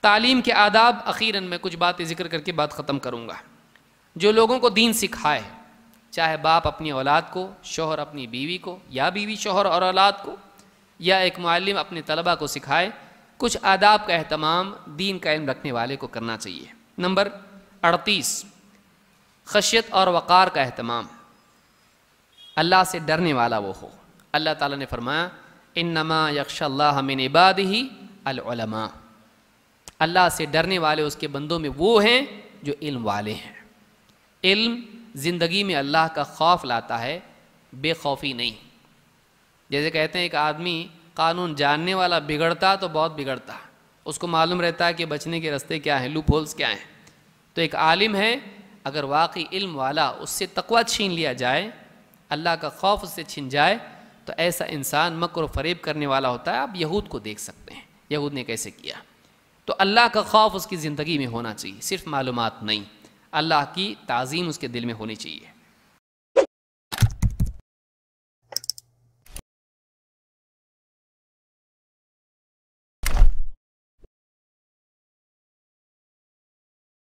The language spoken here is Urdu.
تعلیم کے آداب اخیراً میں کچھ باتیں ذکر کر کے بات ختم کروں گا. جو لوگوں کو دین سکھائے، چاہے باپ اپنی اولاد کو، شوہر اپنی بیوی کو، یا بیوی شوہر اور اولاد کو، یا ایک معلم اپنے طلبہ کو سکھائے، کچھ آداب کا اہتمام دین کا علم رکھنے والے کو کرنا چاہیے. نمبر 38، خشیت اور وقار کا اہتمام. اللہ سے ڈرنے والا وہ ہو. اللہ تعالیٰ نے فرمایا انما یخشی اللہ من عبادہ العلماء. اللہ سے ڈرنے والے اس کے بندوں میں وہ ہیں جو علم والے ہیں. علم زندگی میں اللہ کا خوف لاتا ہے، بے خوفی نہیں. جیسے کہتے ہیں ایک آدمی قانون جاننے والا بگڑتا تو بہت بگڑتا، اس کو معلوم رہتا ہے کہ بچنے کے رستے کیا ہیں، لوپ ہولز کیا ہیں. تو ایک عالم ہے، اگر واقعی علم والا اس سے تقوی چھین لیا جائے، اللہ کا خوف اس سے چھن جائے، تو ایسا انسان مکر و فریب کرنے والا ہوتا ہے. آپ یہود کو دیکھ سکتے ہیں، یہود نے کیسے کیا. تو اللہ کا خوف اس کی زندگی میں ہونا چاہیے، صرف معلومات نہیں، اللہ کی تعظیم اس کے دل میں ہونی چاہیے.